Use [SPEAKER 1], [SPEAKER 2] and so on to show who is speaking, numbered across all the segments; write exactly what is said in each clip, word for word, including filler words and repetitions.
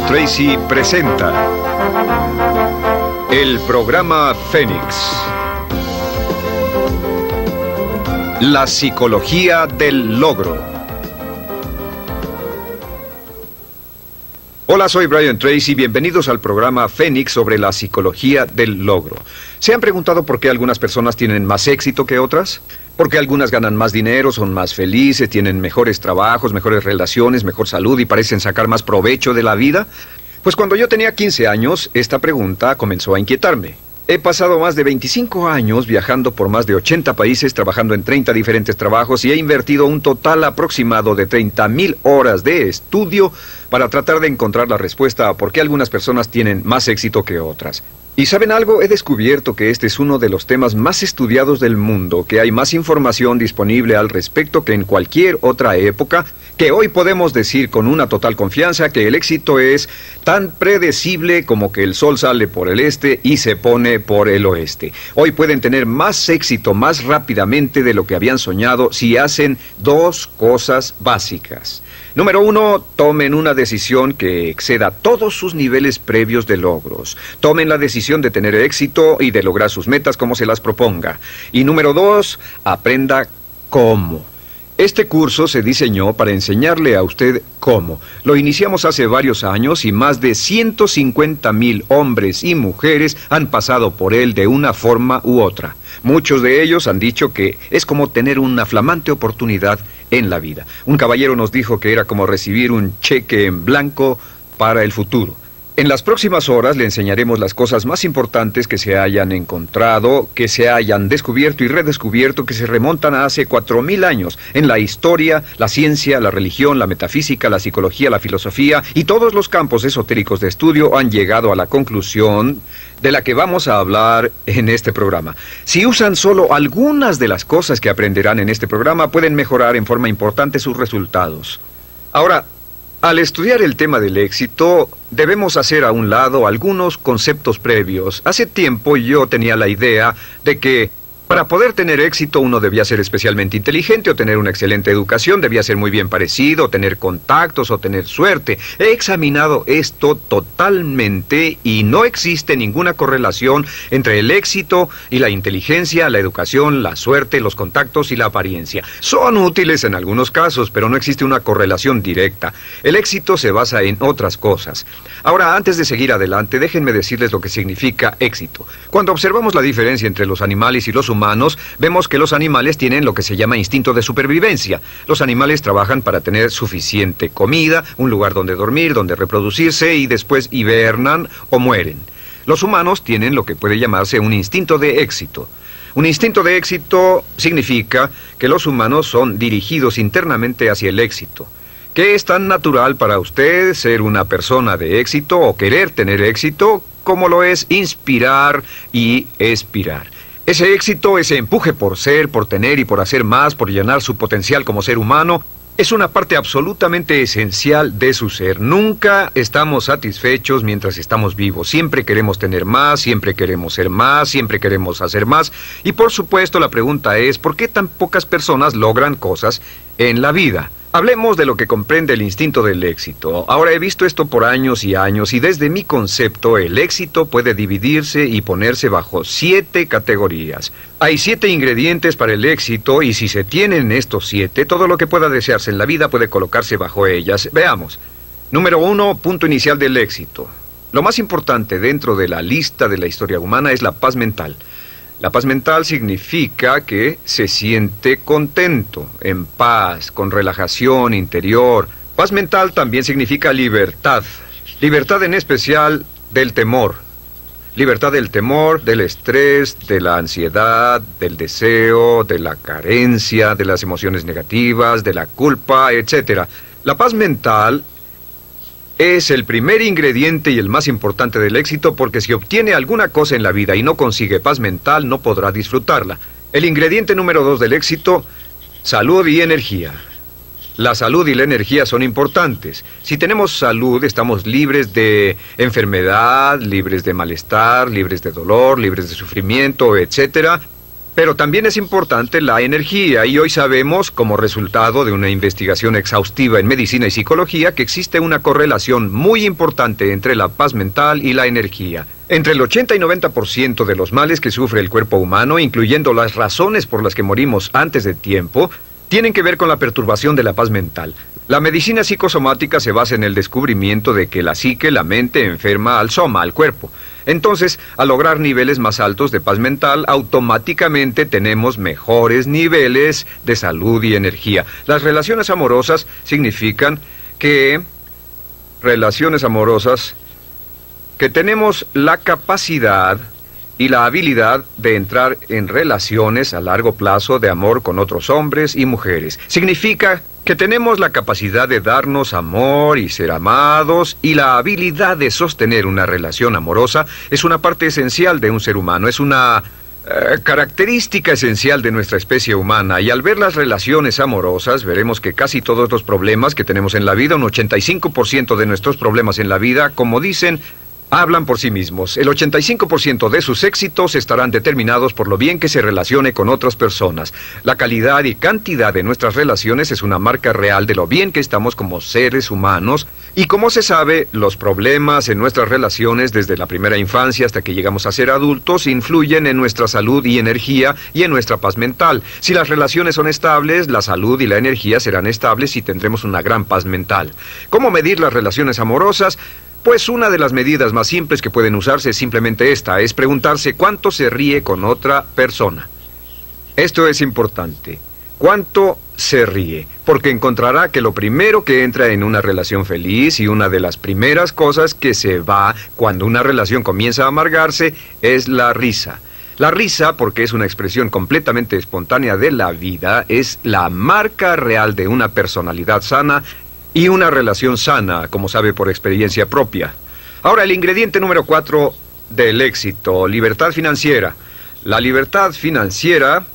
[SPEAKER 1] Brian Tracy presenta el programa Fénix. La psicología del logro. Hola, soy Brian Tracy, bienvenidos al programa Fénix sobre la psicología del logro. ¿Se han preguntado por qué algunas personas tienen más éxito que otras? ¿Por qué algunas ganan más dinero, son más felices, tienen mejores trabajos, mejores relaciones, mejor salud y parecen sacar más provecho de la vida? Pues cuando yo tenía quince años, esta pregunta comenzó a inquietarme. He pasado más de veinticinco años viajando por más de ochenta países, trabajando en treinta diferentes trabajos y he invertido un total aproximado de treinta mil horas de estudio para tratar de encontrar la respuesta a por qué algunas personas tienen más éxito que otras. ¿Y saben algo? He descubierto que este es uno de los temas más estudiados del mundo, que hay más información disponible al respecto que en cualquier otra época, que hoy podemos decir con una total confianza que el éxito es tan predecible como que el sol sale por el este y se pone por el oeste. Hoy pueden tener más éxito más rápidamente de lo que habían soñado si hacen dos cosas básicas. Número uno, tomen una decisión que exceda todos sus niveles previos de logros. Tomen la decisión de tener éxito y de lograr sus metas como se las proponga. Y número dos, aprenda cómo. Este curso se diseñó para enseñarle a usted cómo. Lo iniciamos hace varios años y más de ciento cincuenta mil hombres y mujeres han pasado por él de una forma u otra. Muchos de ellos han dicho que es como tener una flamante oportunidad en la vida. Un caballero nos dijo que era como recibir un cheque en blanco para el futuro. En las próximas horas le enseñaremos las cosas más importantes que se hayan encontrado, que se hayan descubierto y redescubierto, que se remontan a hace cuatro mil años, en la historia, la ciencia, la religión, la metafísica, la psicología, la filosofía y todos los campos esotéricos de estudio han llegado a la conclusión de la que vamos a hablar en este programa. Si usan solo algunas de las cosas que aprenderán en este programa, pueden mejorar en forma importante sus resultados. Ahora, al estudiar el tema del éxito, debemos hacer a un lado algunos conceptos previos. Hace tiempo yo tenía la idea de que para poder tener éxito uno debía ser especialmente inteligente o tener una excelente educación, debía ser muy bien parecido, tener contactos o tener suerte. He examinado esto totalmente y no existe ninguna correlación entre el éxito y la inteligencia, la educación, la suerte, los contactos y la apariencia. Son útiles en algunos casos, pero no existe una correlación directa. El éxito se basa en otras cosas. Ahora, antes de seguir adelante, déjenme decirles lo que significa éxito. Cuando observamos la diferencia entre los animales y los humanos, humanos, vemos que los animales tienen lo que se llama instinto de supervivencia. Los animales trabajan para tener suficiente comida, un lugar donde dormir, donde reproducirse y después hibernan o mueren. Los humanos tienen lo que puede llamarse un instinto de éxito. Un instinto de éxito significa que los humanos son dirigidos internamente hacia el éxito. ¿Qué es tan natural para usted ser una persona de éxito o querer tener éxito como lo es inspirar y expirar? Ese éxito, ese empuje por ser, por tener y por hacer más, por llenar su potencial como ser humano, es una parte absolutamente esencial de su ser. Nunca estamos satisfechos mientras estamos vivos. Siempre queremos tener más, siempre queremos ser más, siempre queremos hacer más. Y por supuesto la pregunta es, ¿por qué tan pocas personas logran cosas en la vida? Hablemos de lo que comprende el instinto del éxito. Ahora he visto esto por años y años y desde mi concepto el éxito puede dividirse y ponerse bajo siete categorías. Hay siete ingredientes para el éxito y si se tienen estos siete, todo lo que pueda desearse en la vida puede colocarse bajo ellas. Veamos. Número uno, punto inicial del éxito. Lo más importante dentro de la lista de la historia humana es la paz mental. La paz mental significa que se siente contento, en paz, con relajación interior. Paz mental también significa libertad. Libertad en especial del temor. Libertad del temor, del estrés, de la ansiedad, del deseo, de la carencia, de las emociones negativas, de la culpa, etcétera. La paz mental es el primer ingrediente y el más importante del éxito porque si obtiene alguna cosa en la vida y no consigue paz mental, no podrá disfrutarla. El ingrediente número dos del éxito, salud y energía. La salud y la energía son importantes. Si tenemos salud, estamos libres de enfermedad, libres de malestar, libres de dolor, libres de sufrimiento, etcétera. Pero también es importante la energía, y hoy sabemos, como resultado de una investigación exhaustiva en medicina y psicología, que existe una correlación muy importante entre la paz mental y la energía. Entre el ochenta y noventa por ciento de los males que sufre el cuerpo humano, incluyendo las razones por las que morimos antes de tiempo, tienen que ver con la perturbación de la paz mental. La medicina psicosomática se basa en el descubrimiento de que la psique, la mente, enferma al soma, al cuerpo. Entonces, al lograr niveles más altos de paz mental, automáticamente tenemos mejores niveles de salud y energía. Las relaciones amorosas significan que... Relaciones amorosas... que tenemos la capacidad y la habilidad de entrar en relaciones a largo plazo de amor con otros hombres y mujeres. Significa que tenemos la capacidad de darnos amor y ser amados, y la habilidad de sostener una relación amorosa es una parte esencial de un ser humano, es una eh, característica esencial de nuestra especie humana. Y al ver las relaciones amorosas, veremos que casi todos los problemas que tenemos en la vida, un ochenta y cinco por ciento de nuestros problemas en la vida, como dicen, hablan por sí mismos. El ochenta y cinco por ciento de sus éxitos estarán determinados por lo bien que se relacione con otras personas. La calidad y cantidad de nuestras relaciones es una marca real de lo bien que estamos como seres humanos. Y como se sabe, los problemas en nuestras relaciones desde la primera infancia hasta que llegamos a ser adultos influyen en nuestra salud y energía y en nuestra paz mental. Si las relaciones son estables, la salud y la energía serán estables y tendremos una gran paz mental. ¿Cómo medir las relaciones amorosas? Pues una de las medidas más simples que pueden usarse es simplemente esta, es preguntarse cuánto se ríe con otra persona. Esto es importante. ¿Cuánto se ríe? Porque encontrará que lo primero que entra en una relación feliz y una de las primeras cosas que se va cuando una relación comienza a amargarse es la risa. La risa, porque es una expresión completamente espontánea de la vida, es la marca real de una personalidad sana y una relación sana, como sabe por experiencia propia. Ahora, el ingrediente número cuatro del éxito, libertad financiera. La libertad financiera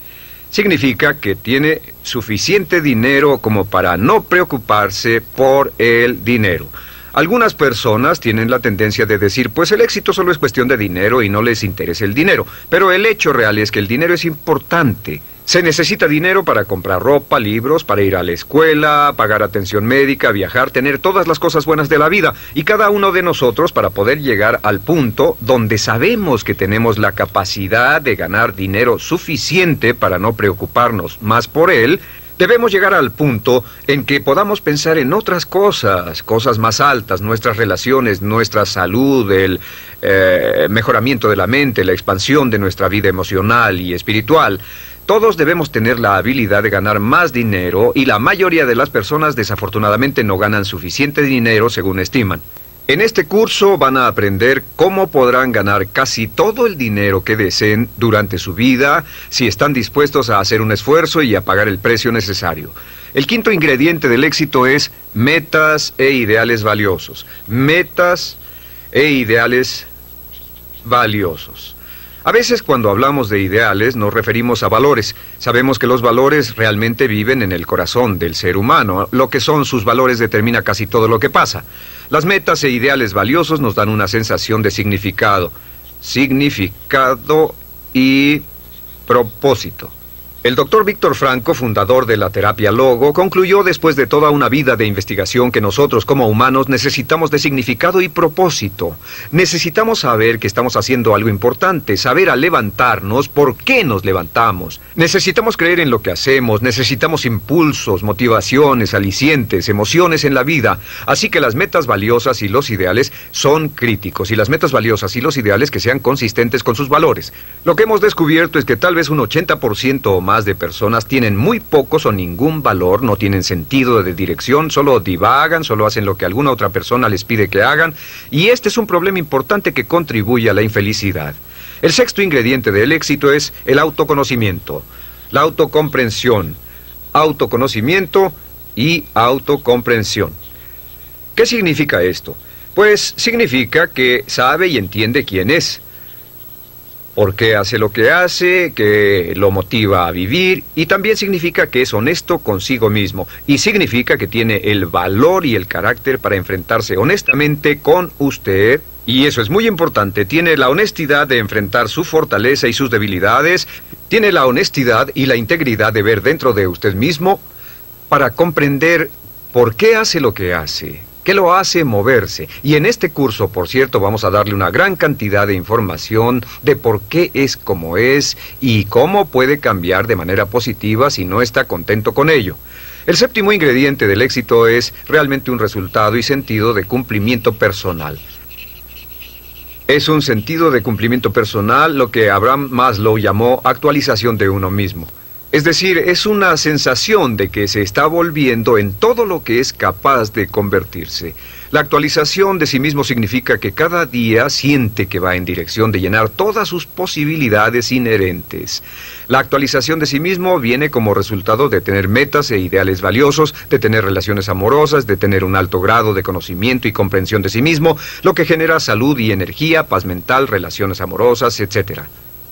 [SPEAKER 1] significa que tiene suficiente dinero como para no preocuparse por el dinero. Algunas personas tienen la tendencia de decir, pues el éxito solo es cuestión de dinero y no les interesa el dinero. Pero el hecho real es que el dinero es importante. Se necesita dinero para comprar ropa, libros, para ir a la escuela, pagar atención médica, viajar, tener todas las cosas buenas de la vida. Y cada uno de nosotros, para poder llegar al punto donde sabemos que tenemos la capacidad de ganar dinero suficiente para no preocuparnos más por él, debemos llegar al punto en que podamos pensar en otras cosas, cosas más altas, nuestras relaciones, nuestra salud, el eh, mejoramiento de la mente, la expansión de nuestra vida emocional y espiritual. Todos debemos tener la habilidad de ganar más dinero y la mayoría de las personas desafortunadamente no ganan suficiente dinero según estiman. En este curso van a aprender cómo podrán ganar casi todo el dinero que deseen durante su vida si están dispuestos a hacer un esfuerzo y a pagar el precio necesario. El quinto ingrediente del éxito es metas e ideales valiosos. Metas e ideales valiosos. A veces cuando hablamos de ideales nos referimos a valores. Sabemos que los valores realmente viven en el corazón del ser humano. Lo que son sus valores determina casi todo lo que pasa. Las metas e ideales valiosos nos dan una sensación de significado. Significado y propósito. El doctor Víctor Frankl, fundador de la terapia Logo, concluyó después de toda una vida de investigación que nosotros como humanos necesitamos de significado y propósito. Necesitamos saber que estamos haciendo algo importante, saber al levantarnos por qué nos levantamos. Necesitamos creer en lo que hacemos, necesitamos impulsos, motivaciones, alicientes, emociones en la vida. Así que las metas valiosas y los ideales son críticos, y las metas valiosas y los ideales que sean consistentes con sus valores. Lo que hemos descubierto es que tal vez un ochenta por ciento o más de personas tienen muy pocos o ningún valor, no tienen sentido de dirección, solo divagan, solo hacen lo que alguna otra persona les pide que hagan, y este es un problema importante que contribuye a la infelicidad. El sexto ingrediente del éxito es el autoconocimiento, la autocomprensión, autoconocimiento y autocomprensión. ¿Qué significa esto? Pues significa que sabe y entiende quién es, por qué hace lo que hace, que lo motiva a vivir, y también significa que es honesto consigo mismo, y significa que tiene el valor y el carácter para enfrentarse honestamente con usted, y eso es muy importante, tiene la honestidad de enfrentar su fortaleza y sus debilidades, Tiene la honestidad y la integridad de ver dentro de usted mismo para comprender por qué hace lo que hace, qué lo hace moverse. Y en este curso, por cierto, vamos a darle una gran cantidad de información de por qué es como es y cómo puede cambiar de manera positiva si no está contento con ello. El séptimo ingrediente del éxito es realmente un resultado y sentido de cumplimiento personal. Es un sentido de cumplimiento personal lo que Abraham Maslow llamó actualización de uno mismo. Es decir, es una sensación de que se está volviendo en todo lo que es capaz de convertirse. La actualización de sí mismo significa que cada día siente que va en dirección de llenar todas sus posibilidades inherentes. La actualización de sí mismo viene como resultado de tener metas e ideales valiosos, de tener relaciones amorosas, de tener un alto grado de conocimiento y comprensión de sí mismo, lo que genera salud y energía, paz mental, relaciones amorosas, etcétera.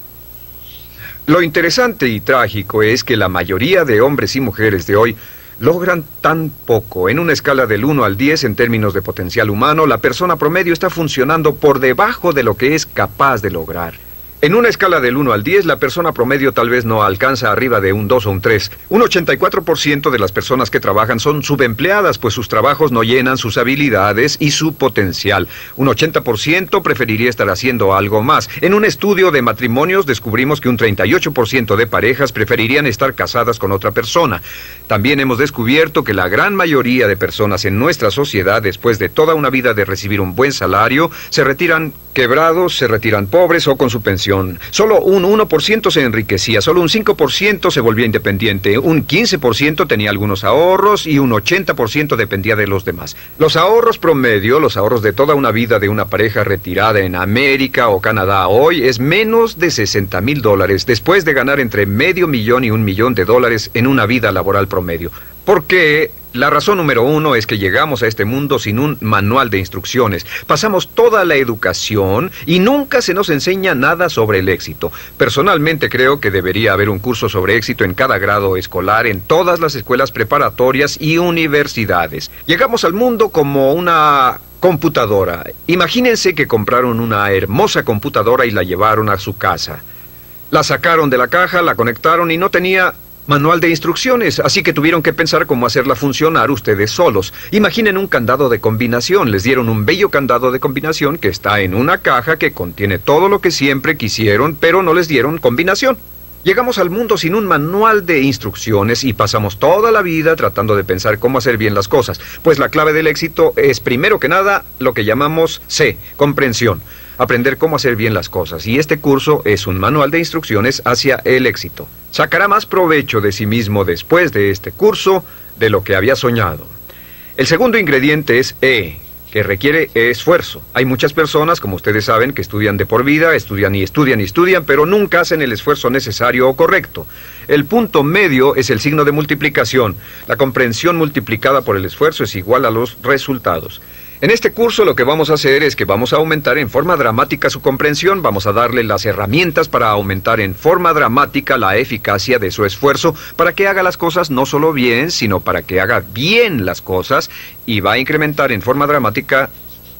[SPEAKER 1] Lo interesante y trágico es que la mayoría de hombres y mujeres de hoy logran tan poco. En una escala del uno al diez en términos de potencial humano, la persona promedio está funcionando por debajo de lo que es capaz de lograr. En una escala del uno al diez, la persona promedio tal vez no alcanza arriba de un dos o un tres. Un ochenta y cuatro por ciento de las personas que trabajan son subempleadas, pues sus trabajos no llenan sus habilidades y su potencial. Un ochenta por ciento preferiría estar haciendo algo más. En un estudio de matrimonios descubrimos que un treinta y ocho por ciento de parejas preferirían estar casadas con otra persona. También hemos descubierto que la gran mayoría de personas en nuestra sociedad, después de toda una vida de recibir un buen salario, se retiran quebrados, se retiran pobres o con su pensión. Solo un uno por ciento se enriquecía, solo un cinco por ciento se volvía independiente, un quince por ciento tenía algunos ahorros y un ochenta por ciento dependía de los demás. Los ahorros promedio, los ahorros de toda una vida de una pareja retirada en América o Canadá hoy es menos de sesenta mil dólares, después de ganar entre medio millón y un millón de dólares en una vida laboral promedio. Porque la razón número uno es que llegamos a este mundo sin un manual de instrucciones. Pasamos toda la educación y nunca se nos enseña nada sobre el éxito. Personalmente creo que debería haber un curso sobre éxito en cada grado escolar, en todas las escuelas preparatorias y universidades. Llegamos al mundo como una computadora. Imagínense que compraron una hermosa computadora y la llevaron a su casa. La sacaron de la caja, la conectaron y no tenía manual de instrucciones, así que tuvieron que pensar cómo hacerla funcionar ustedes solos. Imaginen un candado de combinación. Les dieron un bello candado de combinación que está en una caja que contiene todo lo que siempre quisieron, pero no les dieron combinación. Llegamos al mundo sin un manual de instrucciones y pasamos toda la vida tratando de pensar cómo hacer bien las cosas. Pues la clave del éxito es, primero que nada, lo que llamamos C, comprensión. Aprender cómo hacer bien las cosas. Y este curso es un manual de instrucciones hacia el éxito. Sacará más provecho de sí mismo después de este curso de lo que había soñado. El segundo ingrediente es E, que requiere esfuerzo. Hay muchas personas, como ustedes saben, que estudian de por vida, estudian y estudian y estudian, pero nunca hacen el esfuerzo necesario o correcto. El punto medio es el signo de multiplicación. La comprensión multiplicada por el esfuerzo es igual a los resultados. En este curso lo que vamos a hacer es que vamos a aumentar en forma dramática su comprensión, vamos a darle las herramientas para aumentar en forma dramática la eficacia de su esfuerzo para que haga las cosas no solo bien, sino para que haga bien las cosas y va a incrementar en forma dramática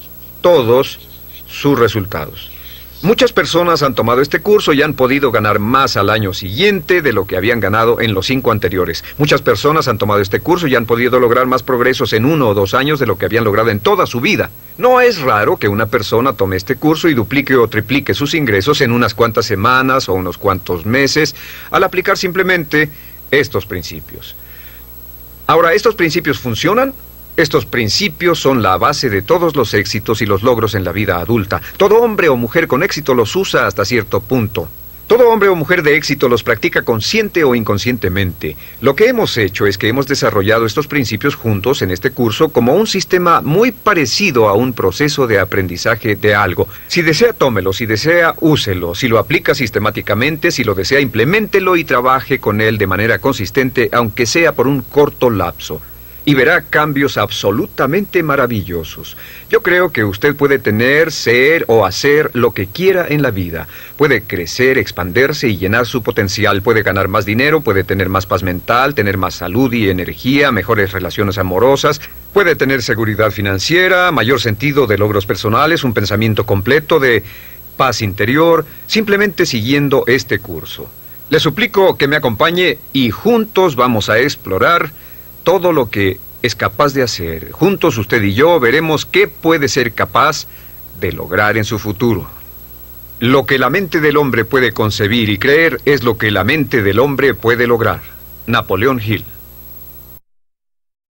[SPEAKER 1] todos sus resultados. Muchas personas han tomado este curso y han podido ganar más al año siguiente de lo que habían ganado en los cinco anteriores. Muchas personas han tomado este curso y han podido lograr más progresos en uno o dos años de lo que habían logrado en toda su vida. No es raro que una persona tome este curso y duplique o triplique sus ingresos en unas cuantas semanas o unos cuantos meses al aplicar simplemente estos principios. Ahora, ¿estos principios funcionan? Estos principios son la base de todos los éxitos y los logros en la vida adulta. Todo hombre o mujer con éxito los usa hasta cierto punto. Todo hombre o mujer de éxito los practica consciente o inconscientemente. Lo que hemos hecho es que hemos desarrollado estos principios juntos en este curso como un sistema muy parecido a un proceso de aprendizaje de algo. Si desea, tómelo. Si desea, úselo. Si lo aplica sistemáticamente, si lo desea, impleméntelo y trabaje con él de manera consistente, aunque sea por un corto lapso. Y verá cambios absolutamente maravillosos. Yo creo que usted puede tener, ser o hacer lo que quiera en la vida. Puede crecer, expandirse y llenar su potencial. Puede ganar más dinero, puede tener más paz mental, tener más salud y energía, mejores relaciones amorosas. Puede tener seguridad financiera, mayor sentido de logros personales, un pensamiento completo de paz interior, simplemente siguiendo este curso. Le suplico que me acompañe y juntos vamos a explorar todo lo que es capaz de hacer. Juntos usted y yo veremos qué puede ser capaz de lograr en su futuro. Lo que la mente del hombre puede concebir y creer es lo que la mente del hombre puede lograr. Napoleón Hill.